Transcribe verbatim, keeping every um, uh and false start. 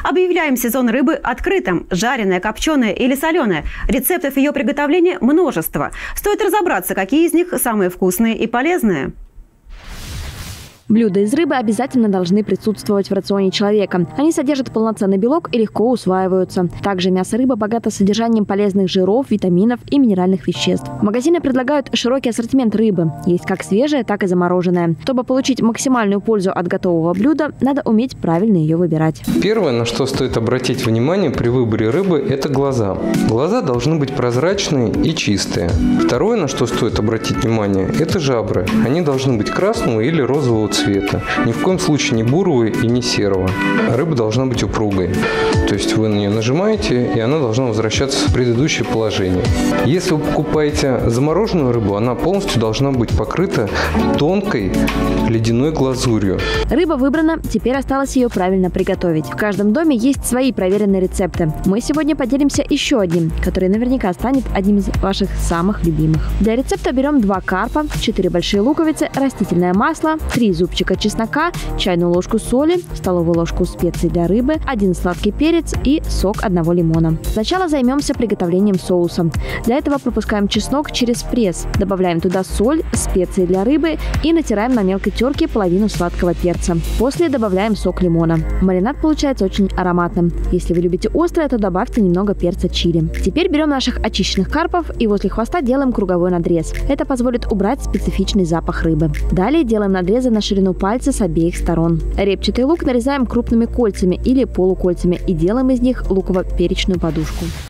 Объявляем сезон рыбы открытым. Жареная, копченая или соленая. Рецептов ее приготовления множество. Стоит разобраться, какие из них самые вкусные и полезные. Блюда из рыбы обязательно должны присутствовать в рационе человека. Они содержат полноценный белок и легко усваиваются. Также мясо рыбы богато содержанием полезных жиров, витаминов и минеральных веществ. Магазины предлагают широкий ассортимент рыбы. Есть как свежая, так и замороженная. Чтобы получить максимальную пользу от готового блюда, надо уметь правильно ее выбирать. Первое, на что стоит обратить внимание при выборе рыбы, это глаза. Глаза должны быть прозрачные и чистые. Второе, на что стоит обратить внимание, это жабры. Они должны быть красного или розового цвета. Ни в коем случае не бурого и не серого. Рыба должна быть упругой. То есть вы на нее нажимаете, и она должна возвращаться в предыдущее положение. Если вы покупаете замороженную рыбу, она полностью должна быть покрыта тонкой ледяной глазурью. Рыба выбрана, теперь осталось ее правильно приготовить. В каждом доме есть свои проверенные рецепты. Мы сегодня поделимся еще одним, который наверняка станет одним из ваших самых любимых. Для рецепта берем два карпа, четыре большие луковицы, растительное масло, три зубчика чеснока, чайную ложку соли, столовую ложку специй для рыбы, один сладкий перец и сок одного лимона. Сначала займемся приготовлением соуса. Для этого пропускаем чеснок через пресс, добавляем туда соль, специи для рыбы и натираем на мелкой терке половину сладкого перца. После добавляем сок лимона. Маринад получается очень ароматным. Если вы любите острое, то добавьте немного перца чили. Теперь берем наших очищенных карпов и возле хвоста делаем круговой надрез. Это позволит убрать специфичный запах рыбы. Далее делаем надрезы на ширину пальца с обеих сторон. Репчатый лук нарезаем крупными кольцами или полукольцами и делаем из них луково-перечную подушку.